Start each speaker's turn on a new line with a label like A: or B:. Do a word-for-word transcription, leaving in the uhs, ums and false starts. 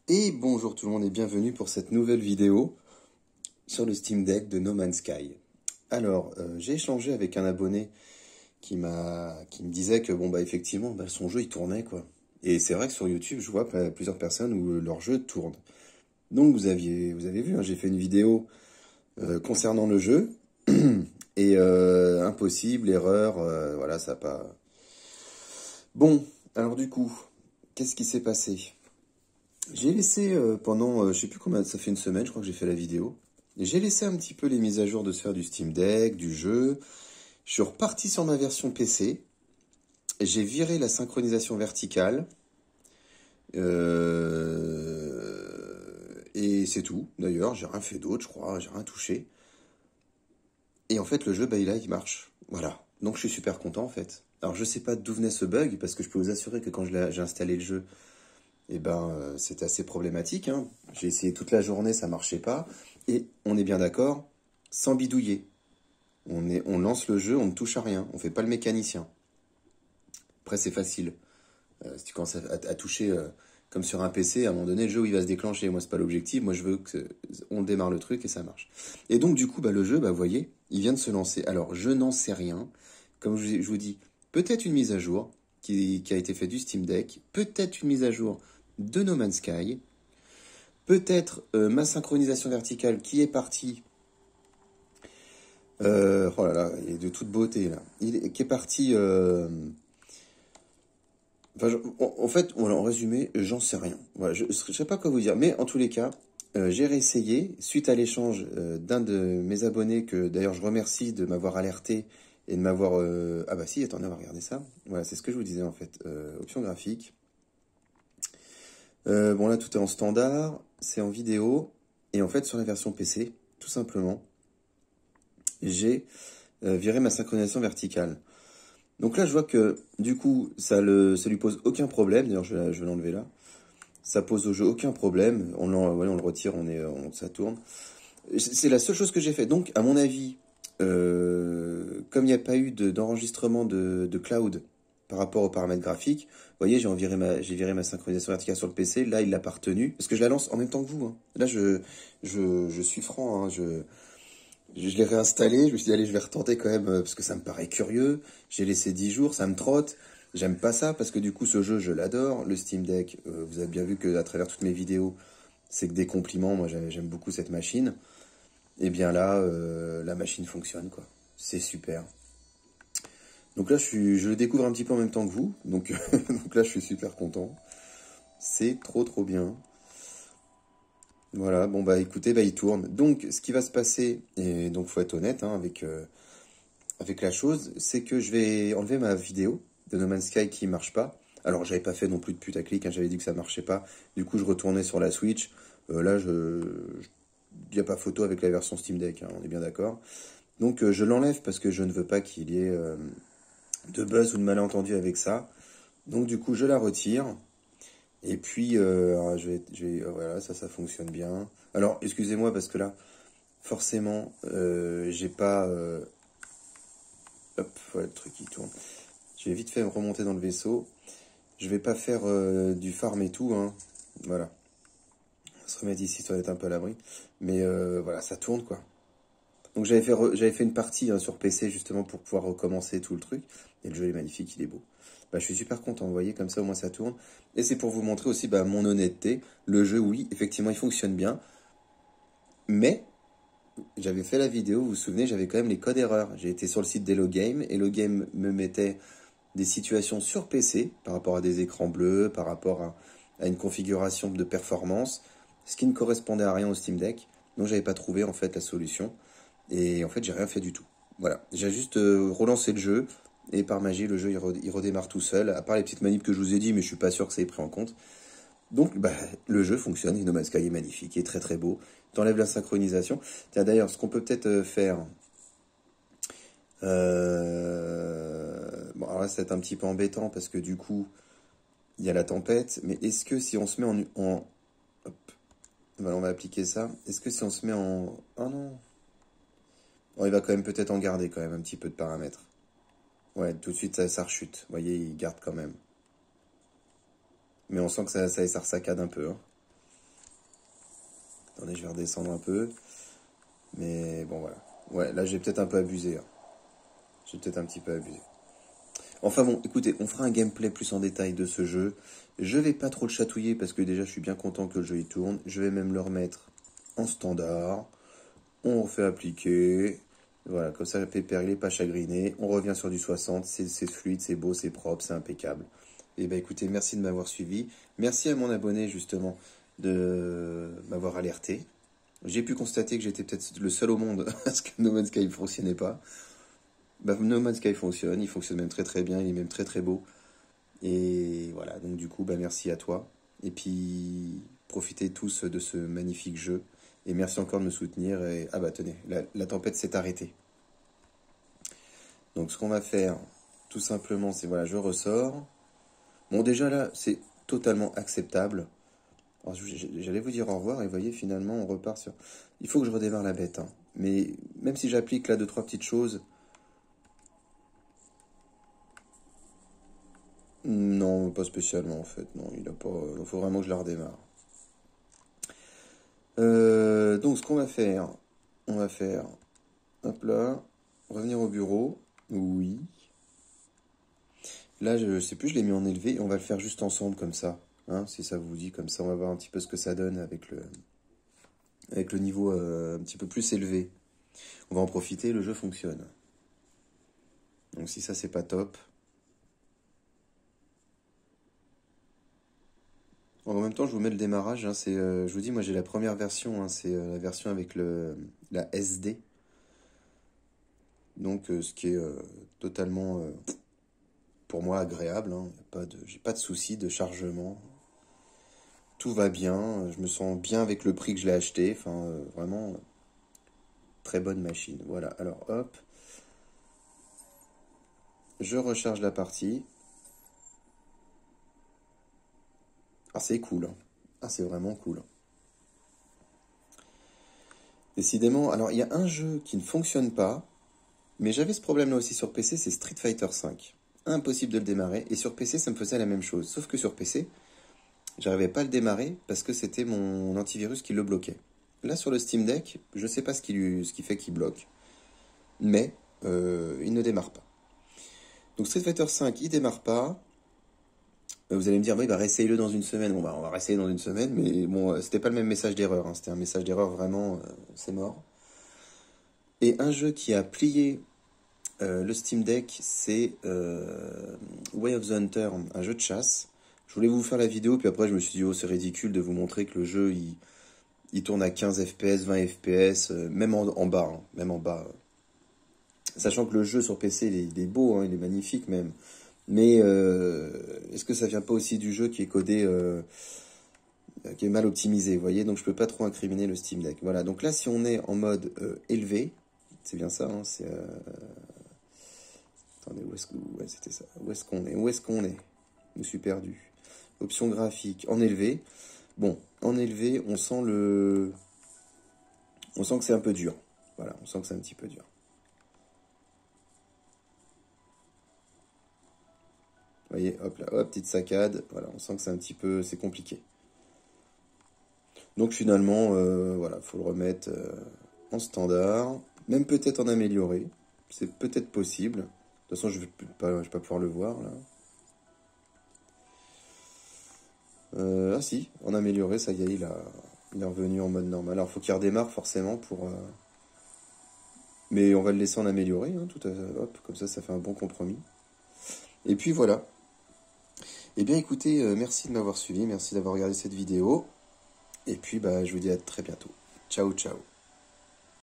A: Et bonjour tout le monde et bienvenue pour cette nouvelle vidéo sur le Steam Deck de No Man's Sky. Alors, euh, j'ai échangé avec un abonné qui m'a, qui me disait que bon bah effectivement bah, son jeu il tournait quoi. Et c'est vrai que sur YouTube je vois plusieurs personnes où leur jeu tourne. Donc vous aviez, vous avez vu, hein, j'ai fait une vidéo euh, concernant le jeu et euh, impossible, erreur, euh, voilà ça a pas. Bon, alors du coup, qu'est-ce qui s'est passé? J'ai laissé euh, pendant, euh, je sais plus combien, ça fait une semaine, je crois que j'ai fait la vidéo. J'ai laissé un petit peu les mises à jour de sphère du Steam Deck, du jeu. Je suis reparti sur ma version P C. J'ai viré la synchronisation verticale. Euh, et c'est tout. D'ailleurs, j'ai rien fait d'autre, je crois. J'ai rien touché. Et en fait, le jeu, bah, il, a, il marche. Voilà. Donc, je suis super content, en fait. Alors, je sais pas d'où venait ce bug, parce que je peux vous assurer que quand j'ai installé le jeu, eh ben, euh, c'était assez problématique, hein. J'ai essayé toute la journée, ça marchait pas. Et on est bien d'accord, sans bidouiller. On, est, on lance le jeu, on ne touche à rien. On fait pas le mécanicien. Après, c'est facile. Euh, si tu commences à, à, à toucher euh, comme sur un P C, à un moment donné, le jeu il va se déclencher. Moi, c'est pas l'objectif. Moi, je veux qu'on démarre le truc et ça marche. Et donc, du coup, bah, le jeu, bah, vous voyez, il vient de se lancer. Alors, je n'en sais rien. Comme je, je vous dis, peut-être une mise à jour qui, qui a été faite du Steam Deck. Peut-être une mise à jour de No Man's Sky. Peut-être euh, ma synchronisation verticale qui est partie. Euh, oh là là, il est de toute beauté là. Il est, qui est parti. Euh, enfin, je, en, en fait, voilà, en résumé, j'en sais rien. Voilà, je ne sais pas quoi vous dire. Mais en tous les cas, euh, j'ai réessayé suite à l'échange euh, d'un de mes abonnés que d'ailleurs je remercie de m'avoir alerté et de m'avoir. Euh, ah bah si, attendez, on va regarder ça. Voilà, c'est ce que je vous disais en fait. Euh, option graphique. Euh, bon là, tout est en standard. C'est en vidéo. Et en fait, sur la version P C, tout simplement, j'ai euh, viré ma synchronisation verticale. Donc là, je vois que du coup, ça, le, ça lui pose aucun problème. D'ailleurs, je, vais- je vais l'enlever là. Ça pose au jeu aucun problème. On, l'en- ouais, on le retire, on est, on, ça tourne. C'est la seule chose que j'ai fait. Donc, à mon avis, euh, comme il n'y a pas eu de- d'enregistrement de, de cloud par rapport aux paramètres graphiques, vous voyez, j'ai viré ma, j'ai viré ma synchronisation verticale sur le P C. Là, il l'a pas retenu. Parce que je la lance en même temps que vous, hein. Là, je, je, je suis franc, hein. Je, je l'ai réinstallé, je me suis dit, allez, je vais retenter quand même, euh, parce que ça me paraît curieux. J'ai laissé dix jours, ça me trotte. J'aime pas ça, parce que du coup, ce jeu, je l'adore. Le Steam Deck, euh, vous avez bien vu que à travers toutes mes vidéos, c'est que des compliments. Moi, j'aime beaucoup cette machine. Et bien là, euh, la machine fonctionne, quoi. C'est super. Donc là, je, suis, je le découvre un petit peu en même temps que vous. Donc, donc là, je suis super content. C'est trop, trop bien. Voilà, bon, bah écoutez, bah il tourne. Donc, ce qui va se passer, et donc, faut être honnête, hein, avec... Euh, avec la chose, c'est que je vais enlever ma vidéo de No Man's Sky qui marche pas. Alors, j'avais pas fait non plus de putaclic, hein, j'avais dit que ça marchait pas. Du coup, je retournais sur la Switch. Euh, là, je, il n'y a pas photo avec la version Steam Deck, hein, on est bien d'accord. Donc, euh, je l'enlève parce que je ne veux pas qu'il y ait euh, de buzz ou de malentendu avec ça. Donc, du coup, je la retire. Et puis, euh, je vais, je vais, voilà, ça, ça fonctionne bien. Alors, excusez-moi parce que là, forcément, euh, j'ai pas. Euh, hop, voilà le truc qui tourne. J'ai vite fait remonter dans le vaisseau. Je vais pas faire euh, du farm et tout, hein. Voilà. On va se remettre ici, ça va être un peu à l'abri. Mais euh, voilà, ça tourne, quoi. Donc j'avais fait, j'avais fait une partie hein, sur P C, justement, pour pouvoir recommencer tout le truc. Et le jeu est magnifique, il est beau. Bah, je suis super content, vous voyez, comme ça, au moins, ça tourne. Et c'est pour vous montrer aussi bah, mon honnêteté. Le jeu, oui, effectivement, il fonctionne bien. Mais, j'avais fait la vidéo, vous vous souvenez, j'avais quand même les codes erreurs. J'ai été sur le site d'Hello Game. Hello Game me mettait des situations sur P C par rapport à des écrans bleus, par rapport à, à une configuration de performance, ce qui ne correspondait à rien au Steam Deck. Donc j'avais pas trouvé en fait la solution et en fait j'ai rien fait du tout. Voilà, j'ai juste euh, relancé le jeu et par magie le jeu il, re il redémarre tout seul, à part les petites manips que je vous ai dit, mais je suis pas sûr que ça ait pris en compte. Donc bah, le jeu fonctionne, No Man's Sky est magnifique, il est très très beau. T'enlèves la synchronisation. Tiens d'ailleurs, ce qu'on peut peut-être euh, faire. Euh... Bon, alors là, c'est un petit peu embêtant parce que du coup, il y a la tempête. Mais est-ce que si on se met en... en... Hop. Voilà, on va appliquer ça. Est-ce que si on se met en... Ah non. Bon, il va quand même peut-être en garder quand même un petit peu de paramètres. Ouais, tout de suite, ça, ça rechute. Vous voyez, il garde quand même. Mais on sent que ça, ça, ça ressaccade un peu. Hein. Attendez, je vais redescendre un peu. Mais bon, voilà. Ouais, là, j'ai peut-être un peu abusé. Hein. J'ai peut-être un petit peu abusé. Enfin bon, écoutez, on fera un gameplay plus en détail de ce jeu. Je vais pas trop le chatouiller parce que déjà, je suis bien content que le jeu y tourne. Je vais même le remettre en standard. On refait appliquer. Voilà, comme ça, Pépère, il n'est pas chagriné. On revient sur du soixante. C'est fluide, c'est beau, c'est propre, c'est impeccable. Et ben écoutez, merci de m'avoir suivi. Merci à mon abonné, justement, de m'avoir alerté. J'ai pu constater que j'étais peut-être le seul au monde parce que No Man's Sky ne fonctionnait pas. Bah, No Man's Sky fonctionne, il fonctionne même très très bien, il est même très très beau. Et voilà, donc du coup, bah, merci à toi. Et puis, profitez tous de ce magnifique jeu. Et merci encore de me soutenir. Et... Ah bah tenez, la, la tempête s'est arrêtée. Donc ce qu'on va faire, tout simplement, c'est voilà, je ressors. Bon, déjà là, c'est totalement acceptable. J'allais vous dire au revoir et vous voyez, finalement, on repart sur... Il faut que je redémarre la bête. Hein. Mais même si j'applique là deux, trois petites choses... Non, pas spécialement en fait. Non, il a pas... Il faut vraiment que je la redémarre. Euh, donc, ce qu'on va faire... On va faire... Hop là. Revenir au bureau. Oui. Là, je sais plus, je l'ai mis en élevé. On va le faire juste ensemble comme ça. Hein, si ça vous dit, comme ça, on va voir un petit peu ce que ça donne avec le... Avec le niveau euh, un petit peu plus élevé. On va en profiter, le jeu fonctionne. Donc si ça c'est pas top. Bon, en même temps je vous mets le démarrage. Hein, c'est, euh, je vous dis moi j'ai la première version. Hein, c'est euh, la version avec le, la S D. Donc euh, ce qui est euh, totalement euh, pour moi agréable. Hein, pas de, j'ai pas de soucis de chargement. Tout va bien. Je me sens bien avec le prix que je l'ai acheté. Enfin euh, vraiment... Très bonne machine. Voilà, alors hop. Je recharge la partie. Ah, c'est cool. Hein. Ah, c'est vraiment cool. Décidément, alors il y a un jeu qui ne fonctionne pas, mais j'avais ce problème-là aussi sur P C, c'est Street Fighter cinq. Impossible de le démarrer, et sur P C, ça me faisait la même chose. Sauf que sur P C, j'arrivais pas à le démarrer parce que c'était mon antivirus qui le bloquait. Là, sur le Steam Deck, je sais pas ce qui, lui, ce qui fait qu'il bloque, mais euh, il ne démarre pas. Donc Street Fighter cinq, il démarre pas. Vous allez me dire, oui, bah, réessaye-le dans une semaine. Bon, bah, on va réessayer dans une semaine, mais bon, c'était pas le même message d'erreur. Hein. C'était un message d'erreur vraiment, euh, c'est mort. Et un jeu qui a plié euh, le Steam Deck, c'est euh, Way of the Hunter, un jeu de chasse. Je voulais vous faire la vidéo, puis après je me suis dit, oh, c'est ridicule de vous montrer que le jeu, il, il tourne à quinze F P S, vingt F P S, euh, même en, en bas, hein, même en bas. Sachant que le jeu sur P C, il est, il est beau, hein, il est magnifique même. Mais euh, est-ce que ça vient pas aussi du jeu qui est codé, euh, qui est mal optimisé, vous voyez? Donc je peux pas trop incriminer le Steam Deck. Voilà, donc là si on est en mode euh, élevé, c'est bien ça, hein, c'est... Euh... Attendez, où est-ce que... Ouais, c'était ça. Où est-ce qu'on est? Où est-ce qu'on est? Je me suis perdu. Option graphique, en élevé. Bon, en élevé, on sent le... On sent que c'est un peu dur. Voilà, on sent que c'est un petit peu dur. Vous voyez, hop là, hop, petite saccade. Voilà, on sent que c'est un petit peu, c'est compliqué. Donc finalement, euh, voilà, faut le remettre euh, en standard, même peut-être en amélioré. C'est peut-être possible. De toute façon, je vais pas, je vais pas pouvoir le voir là. Euh, ah si, en amélioré, ça y est, il a, il est revenu en mode normal. Alors, faut qu'il redémarre forcément pour. Euh... Mais on va le laisser en amélioré, hein, tout à, hop, comme ça, ça fait un bon compromis. Et puis voilà. Eh bien écoutez, euh, merci de m'avoir suivi, merci d'avoir regardé cette vidéo. Et puis bah, je vous dis à très bientôt. Ciao, ciao.